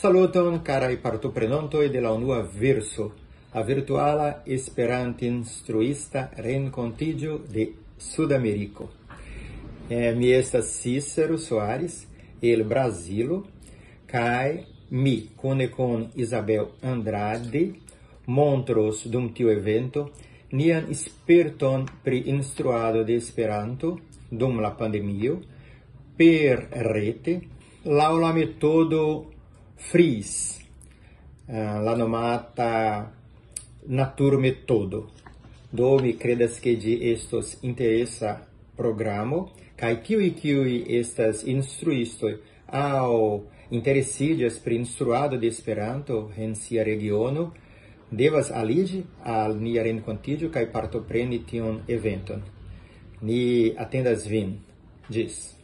Saluton, carai partoprenantoj de la unua verso, la virtuala Esperanto-instruista renkontiĝo de Sudameriko. Mi estas Cícero Soares, el Brasilo, kaj mi, kune con Isabel Andrade, montros dum tiu evento nian sperton pri instruado de Esperanto dum la pandemio per rete, laŭ la metodo FRIS, la nomata naturmetodo. Do mi credas ke ĝi estos interesa programo, kaj kiuj estas instruistoj aŭ interesiĝas pri instruado de Esperanto en sia regiono, devas aliĝi al nia renkontiĝo kaj partopreni tiun eventon. Ni atendas vin. Ĝis.